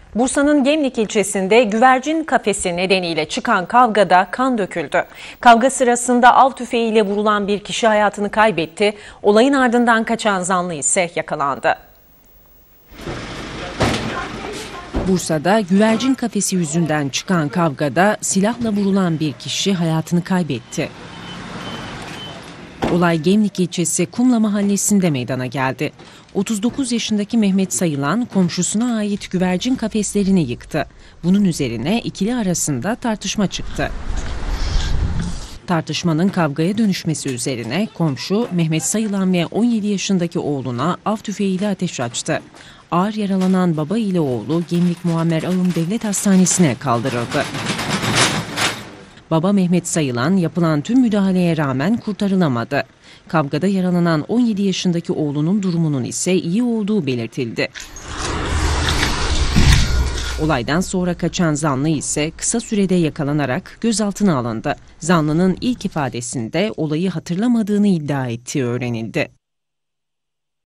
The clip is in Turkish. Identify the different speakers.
Speaker 1: Bursa'nın Gemlik ilçesinde güvercin kafesi nedeniyle çıkan kavgada kan döküldü. Kavga sırasında av tüfeğiyle vurulan bir kişi hayatını kaybetti. Olayın ardından kaçan zanlı ise yakalandı.
Speaker 2: Bursa'da güvercin kafesi yüzünden çıkan kavgada silahla vurulan bir kişi hayatını kaybetti. Olay Gemlik ilçesi Kumla mahallesinde meydana geldi. 39 yaşındaki Mehmet Sayılan komşusuna ait güvercin kafeslerini yıktı. Bunun üzerine ikili arasında tartışma çıktı. Tartışmanın kavgaya dönüşmesi üzerine komşu Mehmet Sayılan ve 17 yaşındaki oğluna av tüfeğiyle ateş açtı. Ağır yaralanan baba ile oğlu Gemlik Muammer Ağım Devlet Hastanesi'ne kaldırıldı. Baba Mehmet Sayılan yapılan tüm müdahaleye rağmen kurtarılamadı. Kavgada yaralanan 17 yaşındaki oğlunun durumunun ise iyi olduğu belirtildi. Olaydan sonra kaçan zanlı ise kısa sürede yakalanarak gözaltına alındı. Zanlının ilk ifadesinde olayı hatırlamadığını iddia ettiği öğrenildi.